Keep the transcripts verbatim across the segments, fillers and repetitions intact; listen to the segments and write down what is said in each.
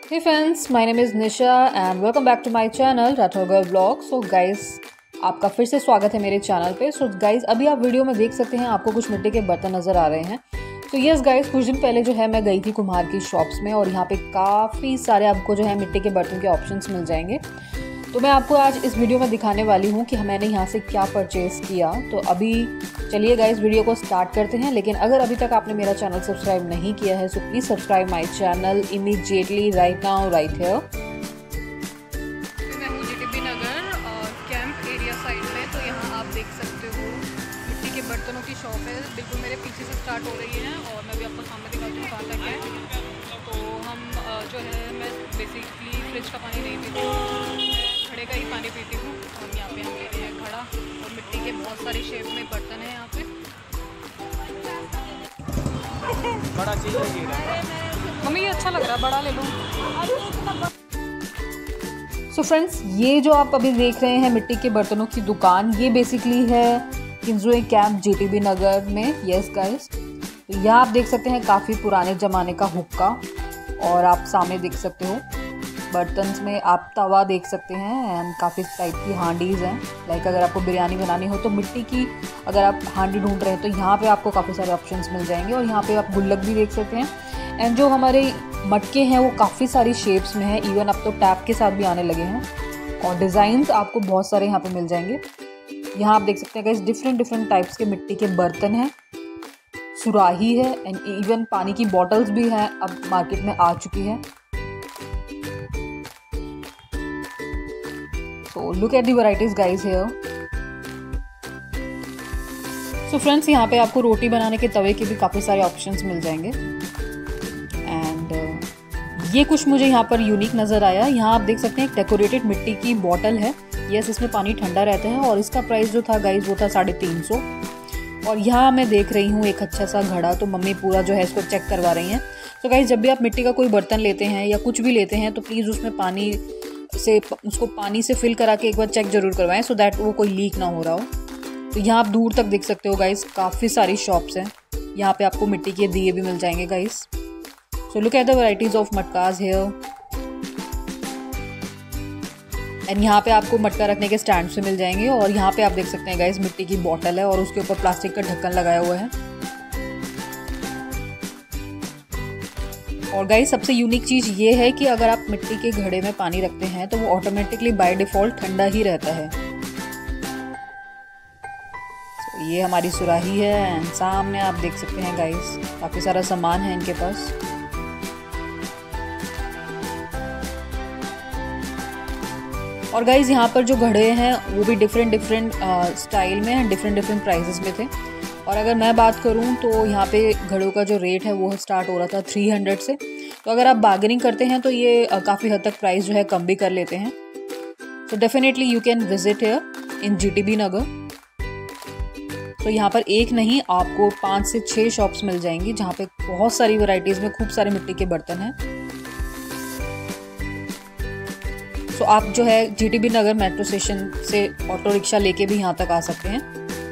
Hey friends, my name is Nisha and welcome back to my channel Rathore Girl Vlog. So guys, आपका फिर से स्वागत है मेरे चैनल पे. So guys, अभी आप वीडियो में देख सकते हैं आपको कुछ मिट्टी के बर्तन नज़र आ रहे हैं. तो यस गाइस, कुछ दिन पहले जो है मैं गई थी कुम्हार की शॉप्स में और यहाँ पे काफ़ी सारे आपको जो है मिट्टी के बर्तन के ऑप्शंस मिल जाएंगे. तो मैं आपको आज इस वीडियो में दिखाने वाली हूँ कि मैंने यहाँ से क्या परचेज़ किया. तो अभी चलिए गाइस वीडियो को स्टार्ट करते हैं. लेकिन अगर अभी तक आपने मेरा चैनल सब्सक्राइब नहीं किया है so please subscribe my channel immediately right now right here. मैं हूँ जीटीबी नगर और कैंप एरिया साइड में. तो यहाँ आप देख सकते हो मिट्टी के बर्तनों की शॉप है, बिल्कुल मेरे पीछे से स्टार्ट हो रही है और मैं भी आपको सामने दिखाती हूँ कहाँ तक है. तो हम जो है मैं बेसिकली फ्रिज का पानी नहीं पीती, घड़े का ही पानी पीती हूँ. और यहाँ पे हम ले रहे हैं घड़ा और मिट्टी के बहुत सारी शेप में बर्तन हैं यहाँ पे. बड़ा चाहिए मम्मी ये अच्छा लग रहा है, बड़ा ले लो. सो फ्रेंड्स, ये जो आप अभी देख रहे हैं मिट्टी के बर्तनों की दुकान, ये बेसिकली है किंजवे कैंप जीटीबी नगर में. यस गाइस, यहाँ आप देख सकते हैं काफ़ी पुराने ज़माने का हुक्का और आप सामने देख सकते हो बर्तन्स में आप तवा देख सकते हैं एंड काफ़ी टाइप की हांडीज़ हैं. लाइक अगर आपको बिरयानी बनानी हो तो मिट्टी की अगर आप हांडी ढूंढ रहे हैं तो यहाँ पे आपको काफ़ी सारे ऑप्शंस मिल जाएंगे. और यहाँ पे आप गुल्लक भी देख सकते हैं. एंड जो हमारे मटके हैं वो काफ़ी सारी शेप्स में हैं. इवन अब तो टैप के साथ भी आने लगे हैं और डिज़ाइंस आपको बहुत सारे यहाँ पे मिल जाएंगे. यहाँ आप देख सकते हैं कि डिफरेंट डिफरेंट टाइप्स के मिट्टी के बर्तन हैं, सुराही है एंड इवन पानी की बॉटल्स भी हैं, अब मार्केट में आ चुकी है. So look at the varieties guys here. So friends, यहाँ पे आपको रोटी बनाने के तवे के भी काफ़ी सारे ऑप्शंस मिल जाएंगे. एंड uh, ये कुछ मुझे यहाँ पर यूनिक नज़र आया. यहाँ आप देख सकते हैं एक डेकोरेटेड मिट्टी की बॉटल है. यस, इसमें पानी ठंडा रहता है और इसका प्राइस जो था गाइज वो था साढ़े तीन सौ. और यहाँ मैं देख रही हूँ एक अच्छा सा घड़ा, तो मम्मी पूरा जो है इसको चेक करवा रही हैं. तो गाइज जब भी आप मिट्टी का कोई बर्तन लेते हैं या कुछ भी लेते हैं तो प्लीज़ उसमें पानी से उसको पानी से फिल करा के एक बार चेक जरूर करवाएं सो दैट वो कोई लीक ना हो रहा हो. तो यहाँ आप दूर तक देख सकते हो गाइस, काफ़ी सारी शॉप्स हैं. यहाँ पे आपको मिट्टी के दिए भी मिल जाएंगे guys. So look at the varieties of matkas here. And यहाँ पे आपको मटका रखने के स्टैंड से मिल जाएंगे. और यहाँ पे आप देख सकते हैं गाइस मिट्टी की बॉटल है और उसके ऊपर प्लास्टिक का ढक्कन लगाया हुआ है. और गाइस सबसे यूनिक चीज़ ये है कि अगर आप मिट्टी के घड़े में पानी रखते हैं तो वो ऑटोमेटिकली बाय डिफ़ॉल्ट ठंडा ही रहता है. so, ये हमारी सुराही है एंड सामने आप देख सकते हैं गाइस काफ़ी सारा सामान है इनके पास. और गाइस यहाँ पर जो घड़े हैं वो भी डिफरेंट डिफरेंट स्टाइल में हैं, डिफरेंट डिफरेंट प्राइसेस में थे. और अगर मैं बात करूं तो यहाँ पे घड़ों का जो रेट है वो स्टार्ट हो रहा था थ्री हंड्रेड से. तो अगर आप बार्गेनिंग करते हैं तो ये काफ़ी हद तक प्राइस जो है कम भी कर लेते हैं. तो definitely you can visit here in GTB Nagar. तो यहाँ पर एक नहीं आपको पाँच से छः शॉप्स मिल जाएंगी जहाँ पे बहुत सारी वैरायटीज़ में खूब सारे मिट्टी के बर्तन हैं. तो आप जो है जीटीबी नगर मेट्रो स्टेशन से ऑटो रिक्शा लेके भी यहाँ तक आ सकते हैं.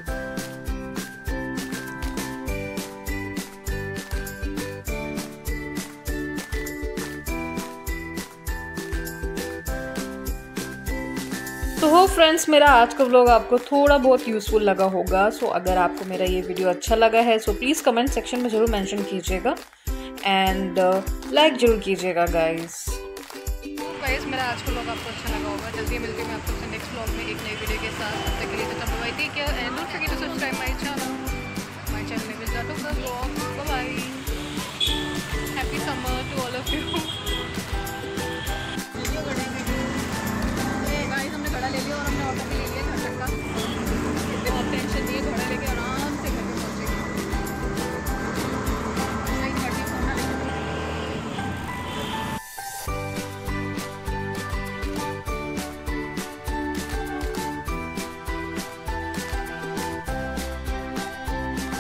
तो हो फ्रेंड्स, मेरा आज का व्लॉग आपको थोड़ा बहुत यूज़फुल लगा होगा. सो अगर आपको मेरा ये वीडियो अच्छा लगा है सो प्लीज़ कमेंट सेक्शन में ज़रूर मेंशन कीजिएगा एंड लाइक जरूर कीजिएगा गाइस. गाइस मेरा आज का व्लॉग आपको अच्छा लगा होगा. जल्दी मिलते हैं मैं आपको नेक्स्ट व्लॉग में एक नई वीडियो के साथ. तब तक के लिए तो bye, take care and don't forget to subscribe my channel. My channel name is Rathore girl vlog. Bye bye. Happy summer to all of you. Guys हमने घड़ा ले लिया और हमने ऑटो में